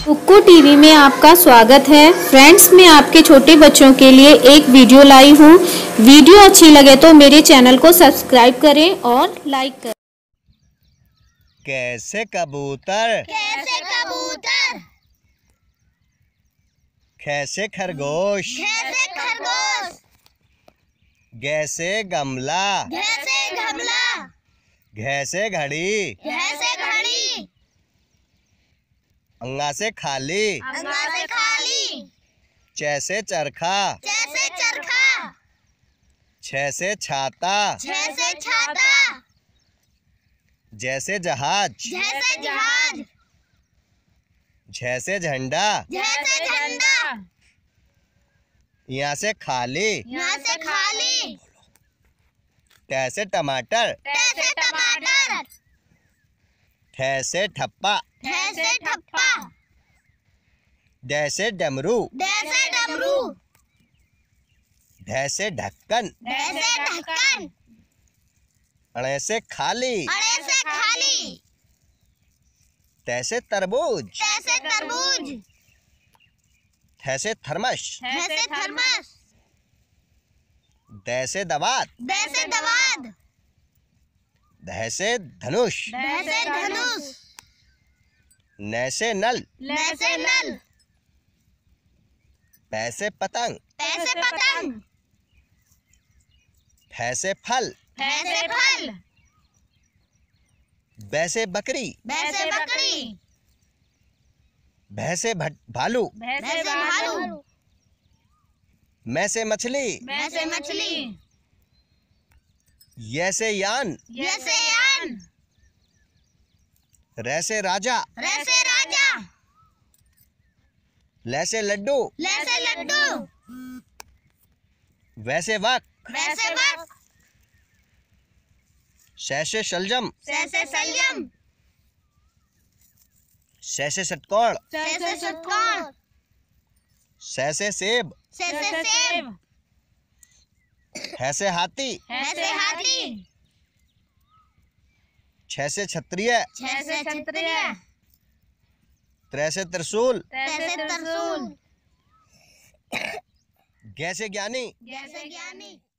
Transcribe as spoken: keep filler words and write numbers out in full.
कुक्कू TV में आपका स्वागत है। फ्रेंड्स, मैं आपके छोटे बच्चों के लिए एक वीडियो लाई हूँ। वीडियो अच्छी लगे तो मेरे चैनल को सब्सक्राइब करें और लाइक करें। कैसे कबूतर, कैसे कबूतर, कैसे खरगोश, कैसे खरगोश, कैसे गमला, कैसे गमला, कैसे घड़ी, कैसे घड़ी, अंगा से खाली, अंगा से खाली, जैसे चरखा, जैसे चरखा, छ से छाता, जैसे छाता, जैसे जहाज, जैसे जहाज, जैसे झंडा, जैसे झंडा, यहाँ से खाली, यहाँ से खाली, कैसे टमाटर, कैसे टमाटर, ठैसे ठप्पा, कैसे ठप्पा, जैसे डमरू, जैसे डमरू, ढैसे ढक्कन, जैसे ढक्कन, अड़े से खाली, अड़े से खाली, तैसे तरबूज, जैसे तरबूज, थैसे थर्मस, जैसे थर्मस, दैसे दवात, जैसे दवाद, धैसे धनुष, जैसे धनुष, नैसे नल, जैसे नल, पैसे पतंग, पैसे पतंग, फैसे फल, पैसे फल, वैसे बकरी, वैसे बकरी, भैंसे भट भालू, वैसे भालू, मैसे मछली, वैसे मछली, यैसे यान, जैसे यान, रैसे राजा, वैसे राजा, लैसे लड्डू, जैसे लड्डू, वैसे वक, वैसे वक, शैसे शलजम, जैसे सलजम, शैसे षटकोण, जैसे षटकोण, शैसे सेब, जैसे सेब, हैसे हाथी, जैसे हाथी, छैसे क्षत्रिय, जैसे क्षत्रिय, त्रैसे त्रिशूल, जैसे तरसूल, गैसे ज्ञानी, जैसे ज्ञानी।